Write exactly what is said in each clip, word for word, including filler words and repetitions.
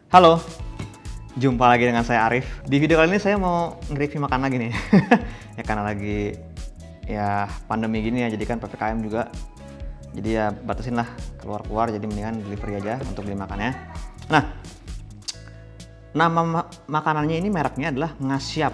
Halo, jumpa lagi dengan saya Arif. Di video kali ini saya mau nge-review makan lagi nih. Ya karena lagi ya pandemi gini ya, jadi kan P P K M juga. Jadi ya batasin lah keluar-keluar, jadi mendingan delivery aja untuk beli makannya. Nah, nama ma makanannya ini mereknya adalah Ngasiap.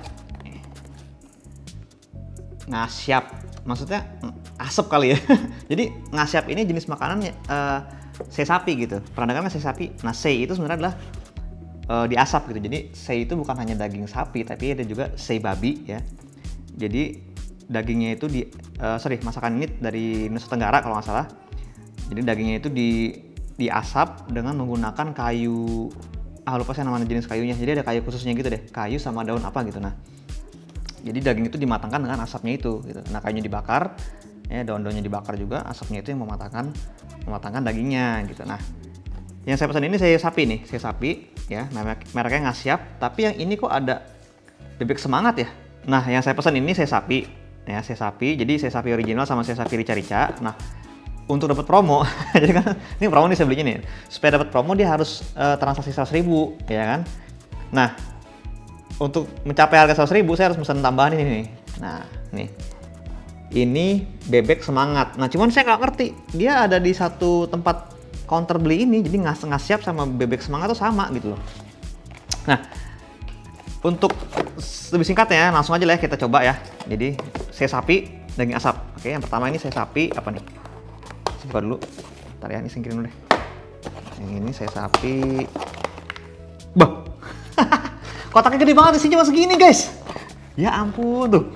Ngasiap, maksudnya asap kali ya. Jadi Ngasiap ini jenis makanannya uh, sei sapi gitu. Pernah dengar nggak sei sapi? Nah, sei itu sebenarnya adalah uh, diasap gitu. Jadi sei itu bukan hanya daging sapi, tapi ada juga sei babi ya. Jadi dagingnya itu di uh, sorry masakan ini dari Nusa Tenggara kalau nggak salah. Jadi dagingnya itu di diasap dengan menggunakan kayu, ah lupa saya namanya jenis kayunya. Jadi ada kayu khususnya gitu deh, kayu sama daun apa gitu. Nah, jadi daging itu dimatangkan dengan asapnya itu gitu. Nah, kayunya dibakar, ya daun-daunnya dibakar juga, asapnya itu yang mematangkan mematangkan dagingnya gitu. Nah, yang saya pesan ini sei sapi nih, sei sapi ya, merek mereknya Ngasiap, tapi yang ini kok ada bebek semangat ya. Nah, yang saya pesan ini sei sapi ya, sei sapi. Jadi sei sapi original sama sei sapi rica-rica. Nah, untuk dapat promo, jadi kan ini promo nih saya belinya nih. Supaya dapat promo dia harus uh, transaksi seratus ribu ya kan. Nah, untuk mencapai harga seratus ribu saya harus pesan tambahan ini nih. Nah, nih. Ini bebek semangat. Nah, cuman saya nggak ngerti. Dia ada di satu tempat counter beli ini, jadi ngas Ngasiap sama bebek semangat tuh sama gitu loh. Nah, untuk lebih singkatnya langsung aja lah ya, kita coba ya. Jadi sei sapi daging asap. Oke, yang pertama ini sei sapi apa nih? Buka dulu. Ntar ya, ini singkirin dulu deh. Yang ini sei sapi. Bah. Kotaknya gede banget, isinya cuma segini guys. Ya ampun tuh.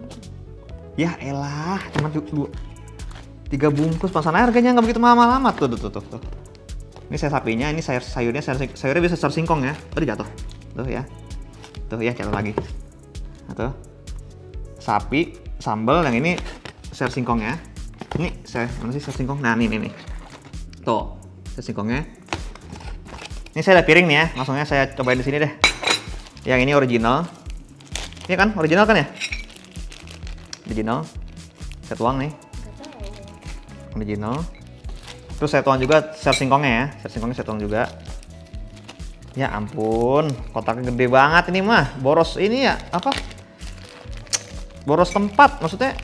Ya elah, cuma dua, tiga bungkus, pasangan harganya nggak begitu mahal amat tuh, tuh, tuh, tuh. Ini sei sapinya, ini sayur sayurnya, sayur, sayurnya bisa sayur singkong ya. Tadi jatuh, tuh ya, tuh ya jatuh lagi. Nah, tuh. Sapi, sambal, yang ini sayur singkong ya. Ini saya mana sih sayur singkong? Nah ini nih, nih. Tuh, sayur singkongnya. Ini saya ada piring nih ya, langsungnya saya cobain di sini deh. Yang ini original, ini kan original kan ya? Original, saya tuang nih. Original. Terus saya tuang juga sayur singkongnya ya. Sayur singkongnya saya tuang juga. Ya ampun, kotaknya gede banget ini mah. Boros ini ya, apa? Boros tempat, maksudnya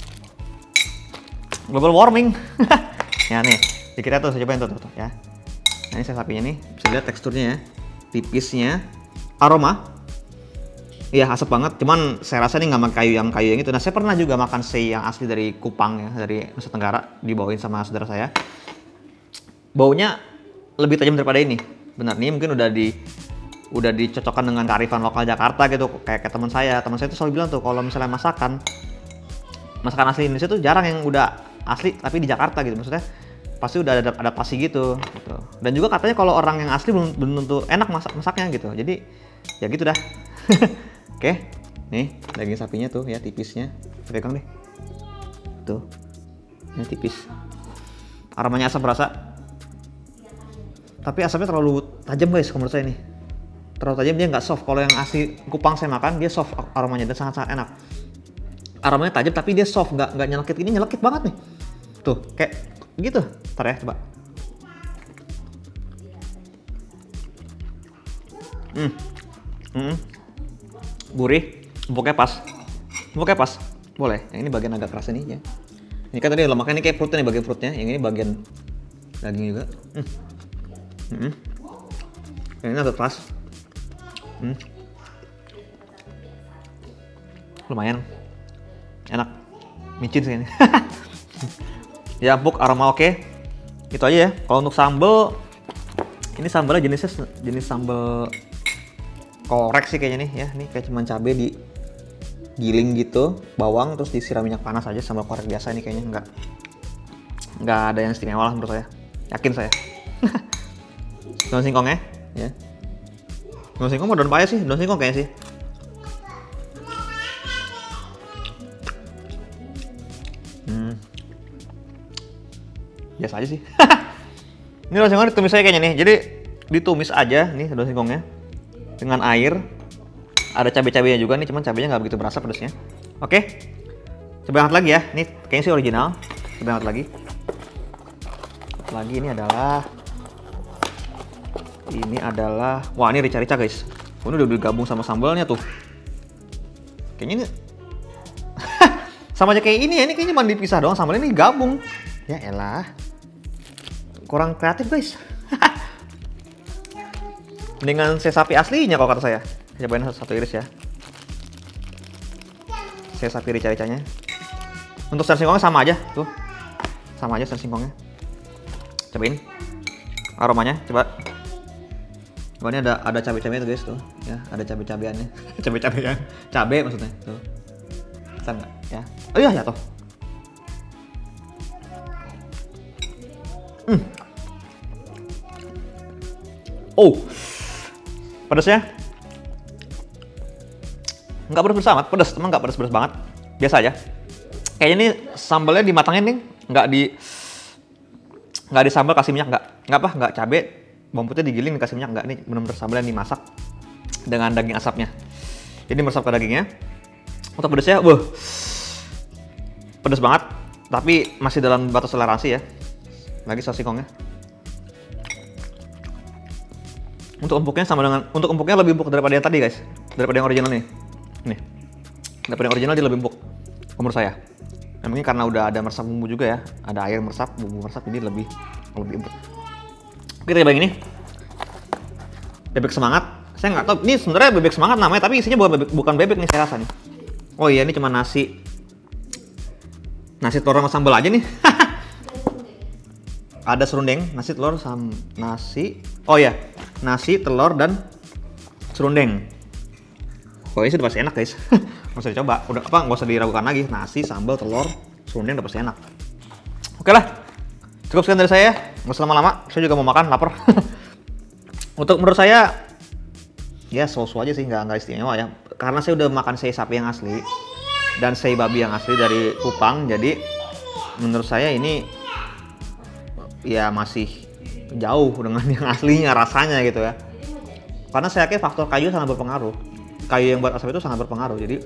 global warming. Ya nih, dikira tuh saya cobain tuh, tuh, tuh ya. Nah, ini saya sapinya nih, bisa lihat teksturnya ya. Tipisnya, aroma. Iya asap banget, cuman saya rasa ini nggak makan kayu yang kayu yang itu. Nah, saya pernah juga makan sei yang asli dari Kupang ya, dari Nusa Tenggara, dibawain sama saudara saya. Baunya lebih tajam daripada ini. Benar, nih mungkin udah di udah dicocokkan dengan kearifan lokal Jakarta gitu. Kayak, kayak teman saya, teman saya tuh selalu bilang tuh kalau misalnya masakan masakan asli Indonesia tuh jarang yang udah asli tapi di Jakarta gitu. Maksudnya pasti udah ada adaptasi gitu, gitu. Dan juga katanya kalau orang yang asli belum belum tentu enak masak masaknya gitu. Jadi ya gitu dah. Oke, nih daging sapinya tuh ya tipisnya, pegang deh, tuh, ini tipis. Aromanya asam berasa, tapi asapnya terlalu tajam guys, menurut saya nih. Terlalu tajam, dia nggak soft. Kalau yang asli Kupang saya makan, dia soft aromanya dan sangat-sangat enak. Aromanya tajam tapi dia soft, nggak nggak nyelekit. Ini nyelekit banget nih, tuh kayak gitu. Ntar ya, coba. Hmm, hmm. Gurih, empuknya pas, empuknya pas, boleh. Yang ini bagian agak keras ini ya. Ini kan tadi lemaknya ini kayak perutnya nih, bagian perutnya. Yang ini bagian daging juga. Hmm. Hmm. Yang ini agak keras. Hmm. Lumayan, enak, micin sih ini. Ya empuk, aroma oke. Itu aja ya. Kalau untuk sambal, ini sambalnya jenisnya jenis sambal korek sih kayaknya nih ya. Ini kayak cuman cabai di giling gitu, bawang terus disiram minyak panas aja, sambal korek biasa ini kayaknya. Nggak nggak ada yang istimewa lah menurut saya, yakin saya. Daun singkongnya ya, daun singkong mau daun paya sih, daun singkong kayaknya sih. Hmm. Biasa aja sih. Ini daun singkong ditumis aja kayaknya nih, jadi ditumis aja nih daun singkongnya dengan air. Ada cabai-cabainya juga nih, cuman cabainya nggak begitu berasa pedasnya. Oke, coba hangat lagi ya. Ini kayaknya sih original. Coba hangat lagi. Lagi ini adalah Ini adalah, wah ini rica-rica guys. Oh, ini udah digabung sama sambalnya tuh. Kayaknya ini sama aja kayak ini ya, ini kayaknya cuma dipisah doang, sambalnya ini gabung. Ya elah, kurang kreatif guys. Mendingan saya sapi aslinya kalau kata saya. Cobain satu iris ya. Saya sapi rica-ricanya. Untuk sel singkongnya sama aja tuh, sama aja sel singkongnya. Cobain aromanya, coba. Coba ini ada ada cabai-cabainya tuh guys tuh, ya ada cabai-cabeannya, cabai-cabean, cabai maksudnya tuh. Bisa nggak ya? Oh iya jatuh. Hmm. Oh, pedasnya nggak pedas banget, pedas, emang nggak pedas-pedas banget, biasa aja. Kayaknya ini sambalnya dimatangin nih, nggak di nggak di sambal kasih minyak, nggak nggak apa, nggak cabai. Bawang putih digiling dikasih minyak, enggak, nih benar-benar sambal yang dimasak dengan daging asapnya. Jadi meresap ke dagingnya. Untuk pedasnya, wah, pedas banget, tapi masih dalam batas toleransi ya. Lagi saus singkongnya. Untuk empuknya sama dengan, untuk empuknya lebih empuk daripada yang tadi guys, daripada yang original nih. Nih, daripada yang original dia lebih empuk, menurut saya. Nah, mungkin karena udah ada meresap bumbu juga ya, ada air meresap, bumbu meresap, ini lebih lebih empuk. Kita coba ini bebek semangat. Saya nggak tahu ini sebenarnya bebek semangat namanya, tapi isinya bukan bebek, bukan bebek nih saya rasa nih. Oh iya, ini cuma nasi nasi telur sama sambal aja nih. Ada serundeng, nasi telur sama nasi. Oh iya, nasi telur dan serundeng. Oh ini sudah pasti enak guys. Nggak usah dicoba, udah apa nggak usah diragukan lagi. Nasi, sambal, telur, serundeng udah pasti enak. Oke lah, cukup sekian dari saya. Nggak usah lama-lama, saya juga mau makan, lapar. Untuk menurut saya, ya so-so aja sih, nggak nggak istimewa ya. Karena saya udah makan sei sapi yang asli dan sei babi yang asli dari Kupang, jadi menurut saya ini ya masih jauh dengan yang aslinya rasanya gitu ya. Karena saya yakin faktor kayu sangat berpengaruh. Kayu yang buat asap itu sangat berpengaruh, jadi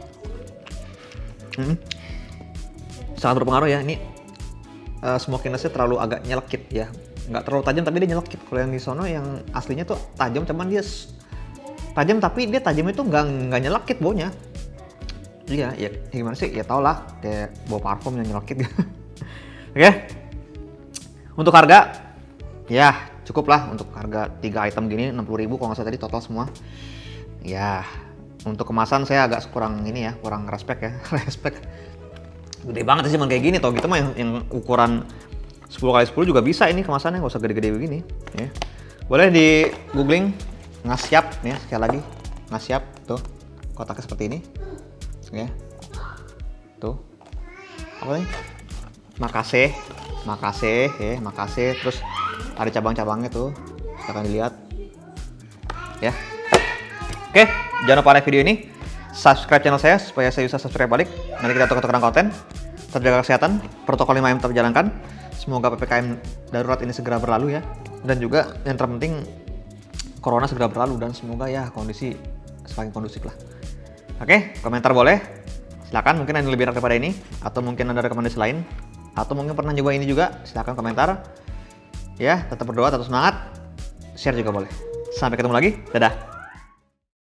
hmm, sangat berpengaruh ya. Ini uh, smokinessnya terlalu agak nyelekit ya, nggak terlalu tajam tapi dia nyelekit. Kalau yang di sono yang aslinya tuh tajam, cuman dia tajam tapi dia tajam itu nggak nggak nyelekit baunya. Iya, ya gimana sih? Ya tau lah, kayak bau parfum yang nyelekit. Oke, okay. Untuk harga, ya cukup lah untuk harga tiga item gini enam puluh ribu kalau nggak salah tadi total semua. Ya, untuk kemasan saya agak kurang ini ya, kurang respect ya, respect. Gede banget sih cuman kayak gini, tau gitu mah yang, yang ukuran sepuluh kali sepuluh juga bisa ini kemasannya, nggak usah gede-gede begini. Ya. Boleh di googling Ngasiap ya, sekali lagi Ngasiap tuh kotaknya seperti ini. Ya. Tuh. Apa nih? Makasih, makasih ya, makasih. Terus ada cabang-cabangnya tuh, silahkan dilihat. Ya. Oke, jangan lupa like video ini, subscribe channel saya supaya saya bisa subscribe balik. Nanti kita tukar-tukaran konten. Terjaga kesehatan, protokol lima M tetap jalankan. Semoga P P K M darurat ini segera berlalu ya. Dan juga yang terpenting corona segera berlalu dan semoga ya kondisi semakin kondusif lah. Oke, komentar boleh. Silakan, mungkin ada yang lebih enak daripada ini, atau mungkin ada rekomendasi lain, atau mungkin pernah nyoba ini juga. Silakan komentar. Ya, tetap berdoa, tetap semangat. Share juga boleh. Sampai ketemu lagi. Dadah.